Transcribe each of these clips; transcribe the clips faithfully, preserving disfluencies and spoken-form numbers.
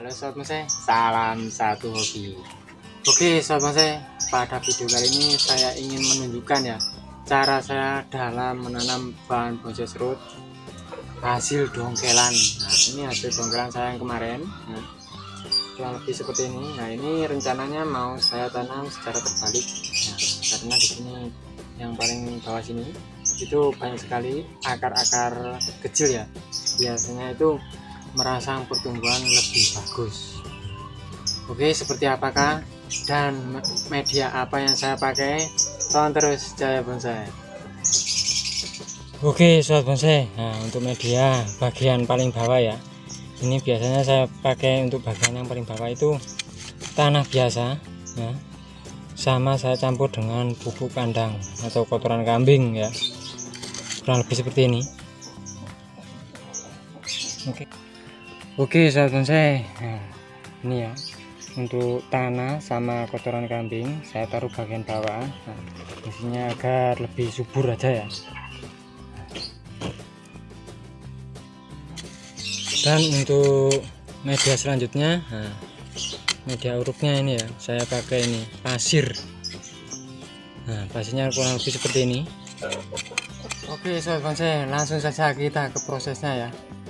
Halo Sobat Bonsai, salam satu hobi. Oke Sobat Bonsai, pada video kali ini saya ingin menunjukkan ya cara saya dalam menanam bahan bonsai serut hasil dongkelan. Nah ini hasil dongkelan saya yang kemarin, nah, kurang lebih seperti ini. Nah ini rencananya mau saya tanam secara terbalik, nah, karena di sini yang paling bawah sini itu banyak sekali akar-akar kecil ya, biasanya itu merangsang pertumbuhan lebih bagus. Oke, seperti apakah dan media apa yang saya pakai? Tonton terus Jaya Bonsai. Oke Sobat Bonsai, nah untuk media bagian paling bawah ya, ini biasanya saya pakai untuk bagian yang paling bawah itu tanah biasa ya, sama saya campur dengan pupuk kandang atau kotoran kambing ya, kurang lebih seperti ini. Oke Oke Sobat Bonsai, nah, ini ya untuk tanah sama kotoran kambing saya taruh bagian bawah, nah, isinya agar lebih subur aja ya. Dan untuk media selanjutnya, nah, media urupnya ini ya, saya pakai ini pasir. Nah pasirnya kurang lebih seperti ini. Oke Sobat Bonsai, langsung saja kita ke prosesnya ya.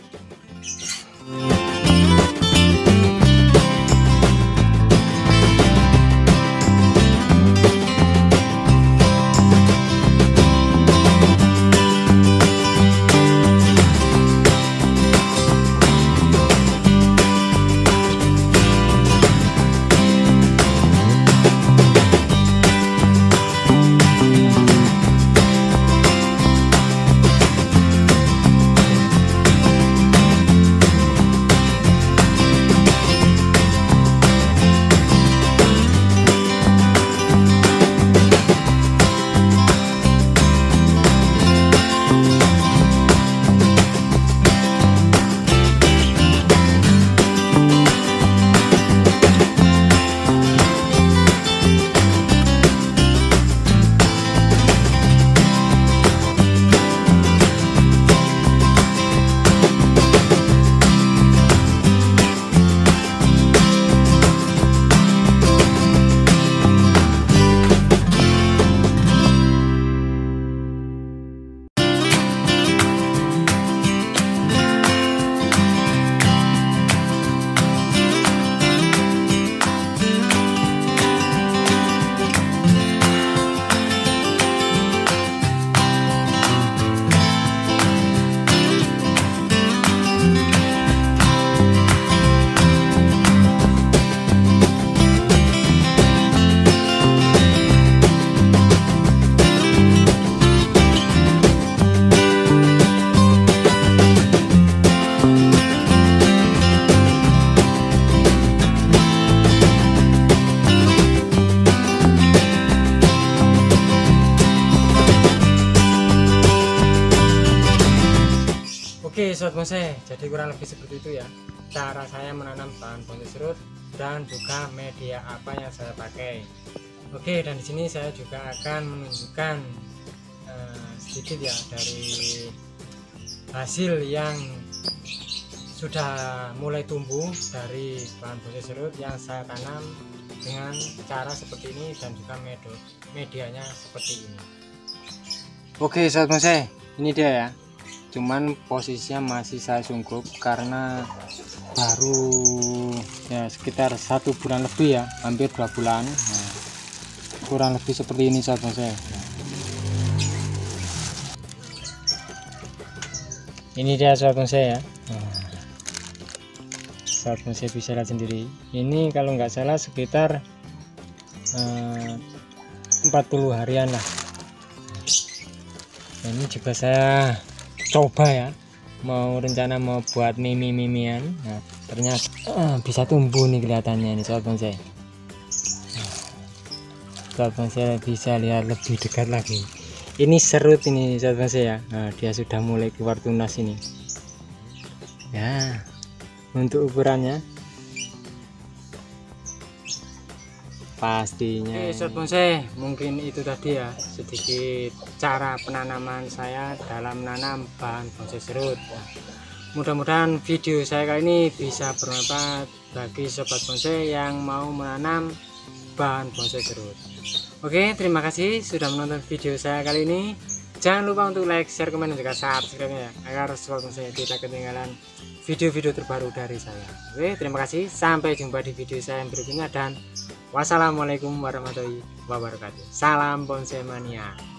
Oke Sobat Bonsai, jadi kurang lebih seperti itu ya cara saya menanam bahan bonsai serut dan juga media apa yang saya pakai. Oke, dan di sini saya juga akan menunjukkan uh, sedikit ya dari hasil yang sudah mulai tumbuh dari bahan bonsai serut yang saya tanam dengan cara seperti ini dan juga media medianya seperti ini. Oke Sobat Bonsai, ini dia ya. Cuman posisinya masih saya sungkup karena baru ya sekitar satu bulan lebih ya, hampir dua bulan. Nah, kurang lebih seperti ini Sobat Bonsai. Ini dia Sobat Bonsai ya. Nah, Sobat Bonsai bisa lihat sendiri. Ini kalau nggak salah sekitar eh, empat puluh harian lah. Nah, ini juga saya coba ya, mau rencana mau buat mimi-mimian. Nah ternyata uh, bisa tumbuh nih kelihatannya nih Sobat Bonsai. Nah, Sobat Bonsai bisa lihat lebih dekat lagi, ini serut ini Sobat Bonsai ya. Nah, dia sudah mulai keluar tunas ini ya. Untuk ukurannya pastinya. Oke Sobat Bonsai, mungkin itu tadi ya sedikit cara penanaman saya dalam menanam bahan bonsai serut. Nah, Mudah-mudahan video saya kali ini bisa bermanfaat bagi sobat bonsai yang mau menanam bahan bonsai serut. Oke, terima kasih sudah menonton video saya kali ini. Jangan lupa untuk like, share, komen, dan juga subscribe ya, agar sobat bonsai tidak ketinggalan video-video terbaru dari saya. Oke, terima kasih. Sampai jumpa di video saya yang berikutnya dan wassalamualaikum warahmatullahi wabarakatuh. Salam bonsai mania.